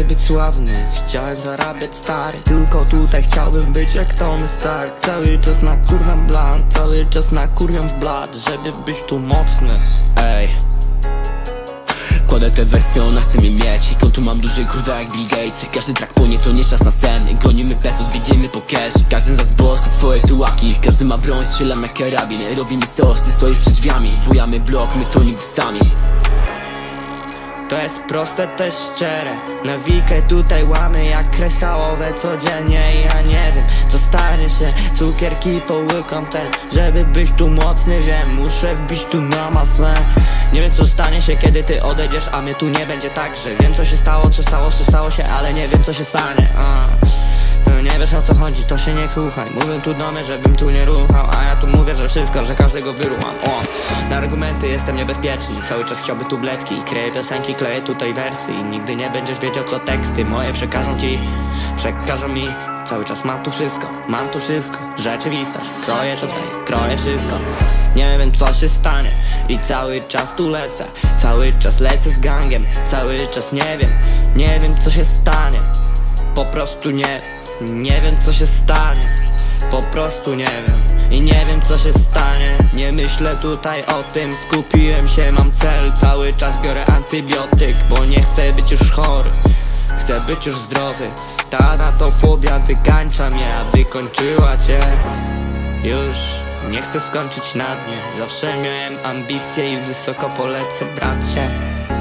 chcę być sławny, chciałem zarabiać stary. Tylko tutaj chciałbym być jak Tony Stark. Cały czas nakurwiam blunt, cały czas nakurwiam w blat, żeby być tu mocny. Ej, kładę te wersje, ona chce mnie mieć. Kontu mam duży, kurwa jak Bill Gates. Każdy track płonie, to nie czas na sen. Gonimy pesos, biegniemy po cash. Każdy z nas boss na twoje tułaki. Każdy ma broń, strzelam jak karabin. Robimy sos, ty stoisz przed drzwiami. Bujamy blok, my to nigdy sami. To jest proste, to jest szczere. Nawikę tutaj łamy jak kryształowe codziennie. I ja nie wiem, co stanie się. Cukierki połykam ten, żeby być tu mocny. Wiem, muszę wbić tu na masę. Nie wiem, co stanie się, kiedy ty odejdziesz, a mnie tu nie będzie także. Wiem, co się stało, co stało się, ale nie wiem, co się stanie. To nie wiesz, o co chodzi, to się nie kruchaj. Mówię tu do mnie, żebym tu nie ruchał, a ja tu mówię, że wszystko, że każdego wyrucham. Na argumenty jestem niebezpieczny. Cały czas chciałby tubletki. Kreję piosenki, kleję tutaj wersy. I nigdy nie będziesz wiedział, co teksty moje przekażą ci. Przekażą mi. Cały czas mam tu wszystko. Rzeczywistość, kroję tutaj, kroję wszystko. Nie wiem, co się stanie i cały czas tu lecę. Cały czas lecę z gangiem. Cały czas nie wiem, co się stanie. Po prostu nie wiem, co się stanie. Po prostu nie wiem i nie wiem, co się stanie. Nie myślę tutaj o tym, skupiłem się, mam cel. Cały czas biorę antybiotyk, bo nie chcę być już chory. Chcę być już zdrowy. Ta natofobia wykańcza mnie, a wykończyła cię. Już nie chcę skończyć na dnie. Zawsze miałem ambicje i wysoko polecę, bracie.